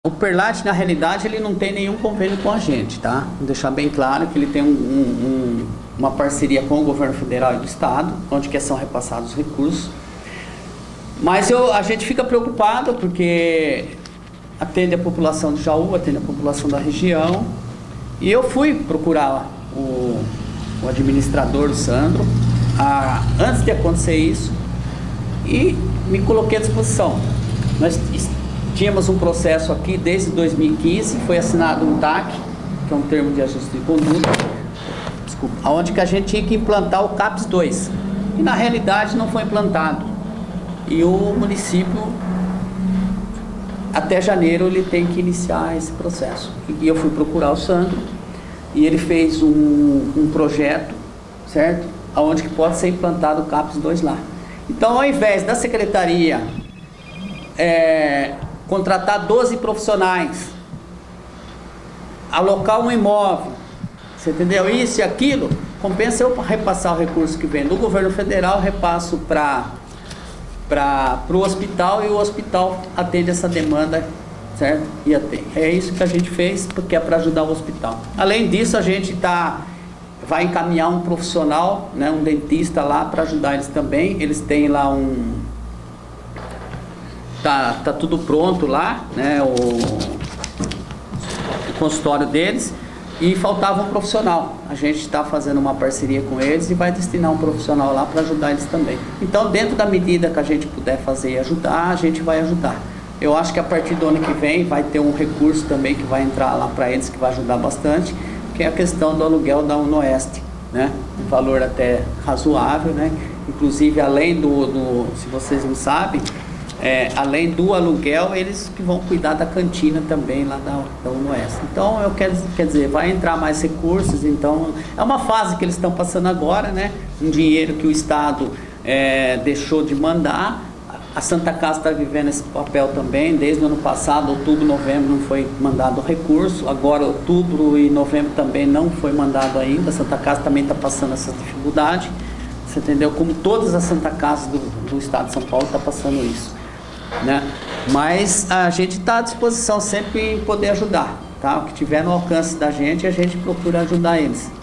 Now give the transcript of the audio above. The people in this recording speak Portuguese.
O Perlate, na realidade, ele não tem nenhum convênio com a gente, tá? Vou deixar bem claro que ele tem uma parceria com o governo federal e do estado, onde que são repassados os recursos. Mas a gente fica preocupado porque atende a população de Jaú, atende a população da região. E eu fui procurar o administrador, o Sandro, antes de acontecer isso, e me coloquei à disposição. Nós tínhamos um processo aqui desde 2015, foi assinado um TAC, que é um termo de ajuste de conduta, onde que a gente tinha que implantar o CAPES 2, e na realidade não foi implantado. E o município, até janeiro, ele tem que iniciar esse processo. E eu fui procurar o Sandro, e ele fez um projeto, certo? Onde que pode ser implantado o CAPES 2 lá. Então, ao invés da secretaria contratar 12 profissionais, alocar um imóvel, você entendeu? Isso e aquilo, compensa eu repassar o recurso que vem do governo federal, repasso para o hospital, e o hospital atende essa demanda, certo? E atende. É isso que a gente fez, porque é para ajudar o hospital. Além disso, a gente vai encaminhar um profissional, né, um dentista lá para ajudar eles também. Eles têm lá tá tudo pronto lá, né, o consultório deles, e faltava um profissional. A gente está fazendo uma parceria com eles e vai destinar um profissional lá para ajudar eles também. Então, dentro da medida que a gente puder fazer e ajudar, a gente vai ajudar. Eu acho que a partir do ano que vem vai ter um recurso também que vai entrar lá para eles, que vai ajudar bastante, que é a questão do aluguel da UNOeste, né? Um valor até razoável, né? Inclusive, além se vocês não sabem, além do aluguel, eles que vão cuidar da cantina também lá da UNOeste. Então, quer dizer, vai entrar mais recursos. Então, é uma fase que eles estão passando agora, né? Um dinheiro que o Estado deixou de mandar. A Santa Casa está vivendo esse papel também. Desde o ano passado, outubro, novembro, não foi mandado o recurso. Agora, outubro e novembro também não foi mandado ainda. A Santa Casa também está passando essa dificuldade. Você entendeu? Como todas as Santa Casas do Estado de São Paulo estão passando isso, né? Mas a gente está à disposição sempre em poder ajudar, tá? O que tiver no alcance da gente, a gente procura ajudar eles.